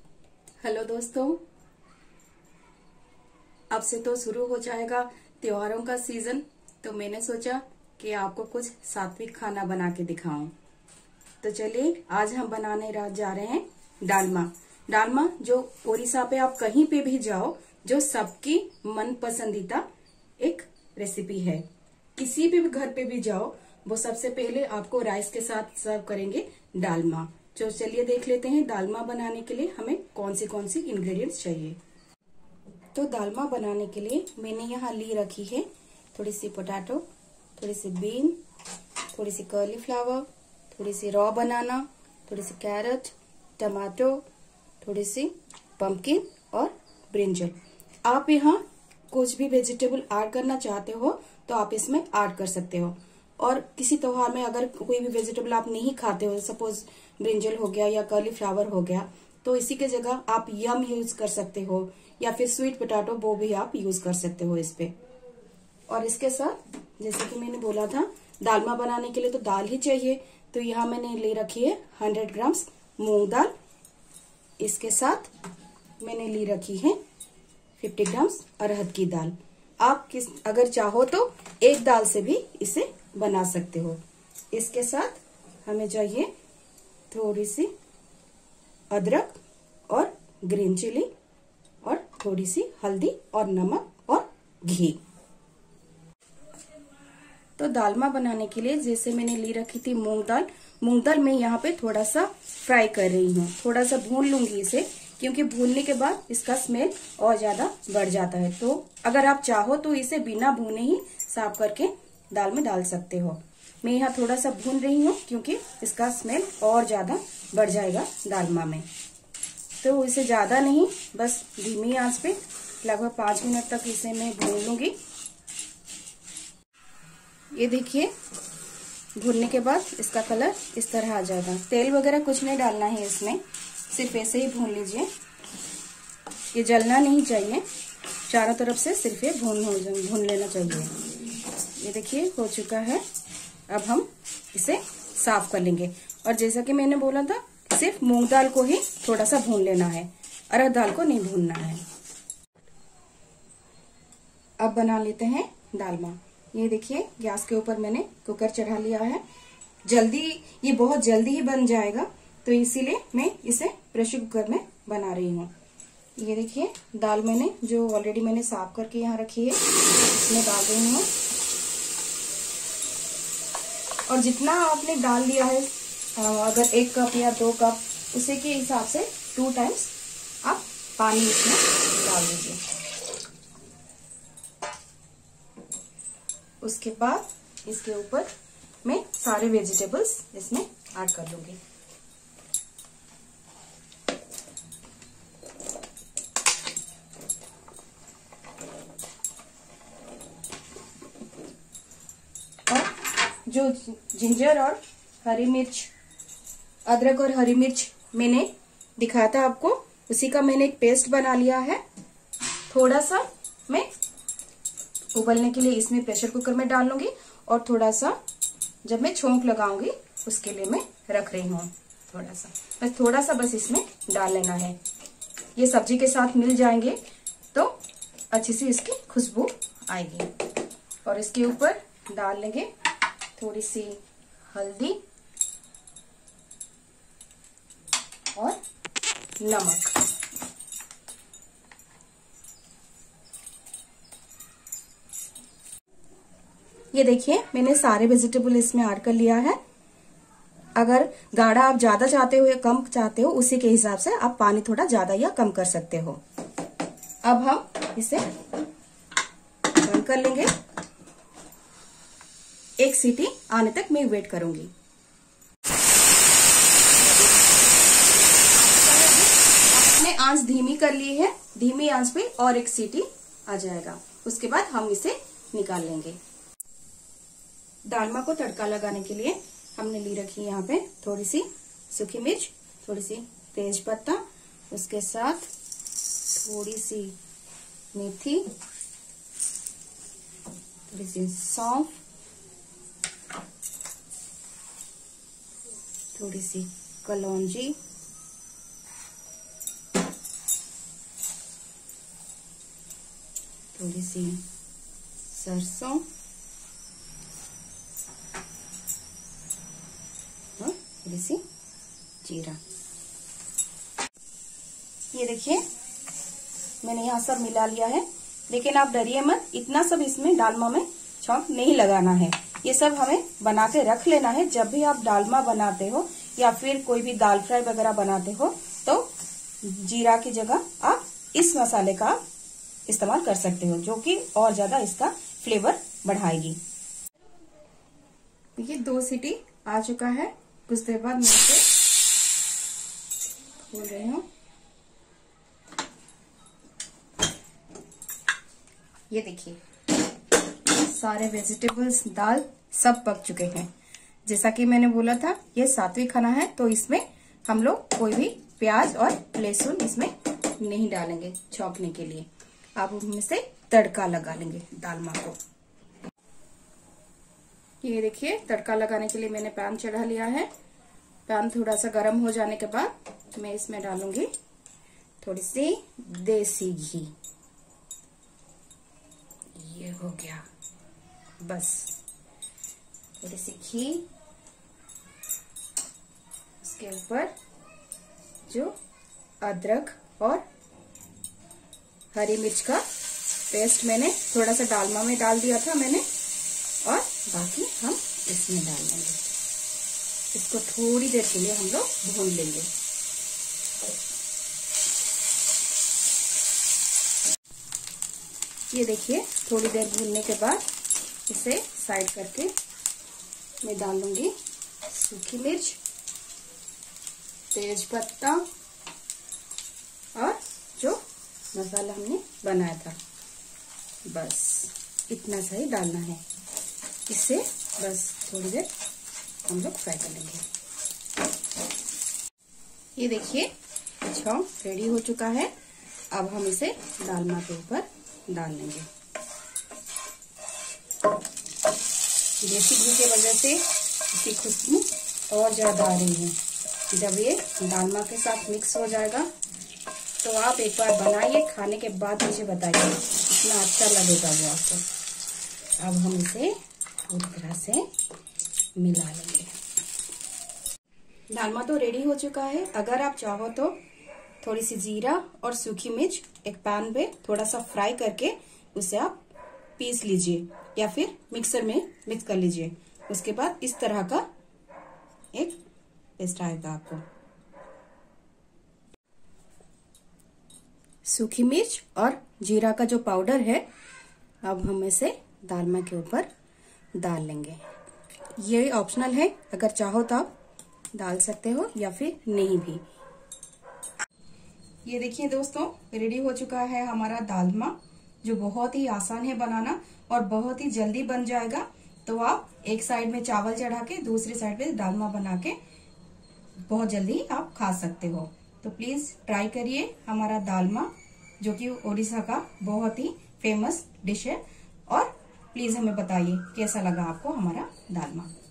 Hello दोस्तों, अब से तो शुरू हो जाएगा त्योहारों का सीजन। तो मैंने सोचा कि आपको कुछ सात्विक खाना बना के दिखाऊं। तो चलिए, आज हम बनाने जा रहे हैं डालमा। डालमा जो ओडिशा पे आप कहीं पे भी जाओ, जो सबकी मन पसंदीदा एक रेसिपी है। किसी भी घर पे भी जाओ, वो सबसे पहले आपको राइस के साथ सर्व करेंगे डालमा। तो चलिए देख लेते हैं डालमा बनाने के लिए हमें कौन सी इंग्रेडिएंट्स चाहिए। तो दालमा बनाने के लिए मैंने यहाँ ली रखी है थोड़ी सी पोटैटो, थोड़ी सी बीन, थोड़ी सी कॉलीफ्लावर, थोड़ी सी रॉ बनाना, थोड़ी सी कैरेट, टमाटो, थोड़ी सी पंपकिन और ब्रिंजल। आप यहाँ कुछ भी वेजिटेबल ऐड करना चाहते हो तो आप इसमें ऐड कर सकते हो। और किसी त्योहार में अगर कोई भी वेजिटेबल आप नहीं खाते हो, सपोज ब्रिंजल हो गया या कॉलीफ्लावर हो गया, तो इसी के जगह आप यम यूज कर सकते हो या फिर स्वीट पोटैटो, वो भी आप यूज कर सकते हो इस पे। और इसके साथ जैसे कि मैंने बोला था, दालमा बनाने के लिए तो दाल ही चाहिए। तो यहाँ मैंने ले रखी है 100 ग्राम्स मूंग दाल। इसके साथ मैंने ली रखी है 50 ग्राम्स अरहर की दाल। आप अगर चाहो तो एक दाल से भी इसे बना सकते हो। इसके साथ हमें चाहिए थोड़ी सी अदरक और ग्रीन चिली और थोड़ी सी हल्दी और नमक और घी। तो दालमा बनाने के लिए जैसे मैंने ली रखी थी मूंग दाल मैं यहाँ पे थोड़ा सा फ्राई कर रही हूँ। थोड़ा सा भून लूंगी इसे, क्योंकि भूनने के बाद इसका स्मेल और ज्यादा बढ़ जाता है। तो अगर आप चाहो तो इसे बिना भूने ही साफ करके दाल में डाल सकते हो। मैं यहाँ थोड़ा सा भून रही हूँ क्योंकि इसका स्मेल और ज्यादा बढ़ जाएगा दालमा में। तो इसे ज्यादा नहीं, बस धीमी आंच पे लगभग 5 मिनट तक इसे मैं भून लूंगी। ये देखिए, भूनने के बाद इसका कलर इस तरह आ जाएगा। तेल वगैरह कुछ नहीं डालना है इसमें, सिर्फ ऐसे ही भून लीजिए। ये जलना नहीं चाहिए, चारों तरफ से सिर्फ ये भून लेना चाहिए। ये देखिए हो चुका है। अब हम इसे साफ कर लेंगे। और जैसा कि मैंने बोला था, सिर्फ मूंग दाल को ही थोड़ा सा भून लेना है, अरहर दाल को नहीं भूनना है। अब बना लेते हैं डालमा। ये देखिए, गैस के ऊपर मैंने कुकर चढ़ा लिया है। ये बहुत जल्दी ही बन जाएगा, तो इसीलिए मैं इसे प्रेशर कुकर में बना रही हूँ। ये देखिए, दाल मैंने जो ऑलरेडी मैंने साफ करके यहाँ रखी है, इसमें डाल रही हूँ। और जितना आपने डाल लिया है, अगर 1 कप या 2 कप, उसी के हिसाब से 2 टाइम्स आप पानी इसमें डाल दीजिए। उसके बाद इसके ऊपर मैं सारे वेजिटेबल्स इसमें ऐड कर लूंगी। और जो जिंजर और हरी मिर्च, अदरक और हरी मिर्च मैंने दिखाया था आपको, उसी का मैंने एक पेस्ट बना लिया है। थोड़ा सा मैं उबलने के लिए इसमें प्रेशर कुकर में डाल लूंगी, और थोड़ा सा जब मैं छोंक लगाऊंगी उसके लिए मैं रख रही हूँ। थोड़ा सा बस इसमें डाल लेना है। ये सब्जी के साथ मिल जाएंगे तो अच्छी सी इसकी खुशबू आएगी। और इसके ऊपर डाल लेंगे थोड़ी सी हल्दी और नमक। ये देखिए, मैंने सारे वेजिटेबल इसमें ऐड कर लिया है। अगर गाढ़ा आप ज्यादा चाहते हो या कम चाहते हो, उसी के हिसाब से आप पानी थोड़ा ज्यादा या कम कर सकते हो। अब हम इसे बंद कर लेंगे। 1 सीटी आने तक मैं वेट करूंगी। हमने आंच धीमी कर ली है, धीमी आंच पे और 1 सीटी आ जाएगा। उसके बाद हम इसे निकाल लेंगे। दालमा को तड़का लगाने के लिए हमने ली रखी है यहाँ पे थोड़ी सी सूखी मिर्च, थोड़ी सी तेज पत्ता, उसके साथ थोड़ी सी मेथी, थोड़ी सी सौंफ, थोड़ी सी कलौंजी, थोड़ी सी सरसों और थोड़ी सी जीरा। ये देखिए मैंने यहाँ सब मिला लिया है, लेकिन आप डरिए मत, इतना सब इसमें डालमा में छौंक नहीं लगाना है। ये सब हमें बना के रख लेना है। जब भी आप डालमा बनाते हो या फिर कोई भी दाल फ्राई वगैरह बनाते हो तो जीरा की जगह आप इस मसाले का इस्तेमाल कर सकते हो, जो कि और ज्यादा इसका फ्लेवर बढ़ाएगी। देखिए 2 सीटी आ चुका है। कुछ देर बाद मैं इसे खोल रही हूँ। ये देखिए सारे वेजिटेबल्स, दाल सब पक चुके हैं। जैसा कि मैंने बोला था ये सात्विक खाना है, तो इसमें हम लोग कोई भी प्याज और लहसुन इसमें नहीं डालेंगे छौंकने के लिए। अब हम इसे तड़का लगा लेंगे दालमा को। ये देखिए तड़का लगाने के लिए मैंने पैन चढ़ा लिया है। पैन थोड़ा सा गर्म हो जाने के बाद मैं इसमें डालूंगी थोड़ी सी देसी घी। ये हो गया, बस थोड़ी सी घी। उसके ऊपर जो अदरक और हरी मिर्च का पेस्ट मैंने थोड़ा सा डालमा में डाल दिया था मैंने, और बाकी हम इसमें डाल लेंगे। इसको थोड़ी देर के लिए हम लोग भून लेंगे। ये देखिए थोड़ी देर भूनने के बाद इसे साइड करके मैं डाल लूंगी सूखी मिर्च, तेज पत्ता और जो मसाला हमने बनाया था, बस इतना सा ही डालना है। इससे बस थोड़ी देर हम लोग फ्राई कर लेंगे। ये देखिए छौंक रेडी हो चुका है। अब हम इसे डालमा के ऊपर डाल लेंगे। देसी घी की वजह से इसकी खुशबू और ज्यादा आ रही है। जब ये डालमा के साथ मिक्स हो जाएगा तो आप एक बार बनाइए, खाने के बाद मुझे बताइए इतना अच्छा लगेगा वो आपको। अब हम इसे पूरी तरह से मिला लेंगे। डालमा तो रेडी हो चुका है। अगर आप चाहो तो थोड़ी सी जीरा और सूखी मिर्च एक पैन पे थोड़ा सा फ्राई करके उसे आप पीस लीजिए या फिर मिक्सर में मिक्स कर लीजिए। उसके बाद इस तरह का एक टेस्ट आएगा आपको। सूखी मिर्च और जीरा का जो पाउडर है अब हम इसे दालमा के ऊपर डाल लेंगे। ये ऑप्शनल है, अगर चाहो तो आप डाल सकते हो या फिर नहीं भी। ये देखिए दोस्तों रेडी हो चुका है हमारा दालमा, जो बहुत ही आसान है बनाना और बहुत ही जल्दी बन जाएगा। तो आप एक साइड में चावल चढ़ा के दूसरी साइड में दालमा बना के बहुत जल्दी आप खा सकते हो। तो प्लीज ट्राई करिए हमारा दालमा, जो कि उड़ीसा का बहुत ही फेमस डिश है। और प्लीज हमें बताइए कैसा लगा आपको हमारा दालमा।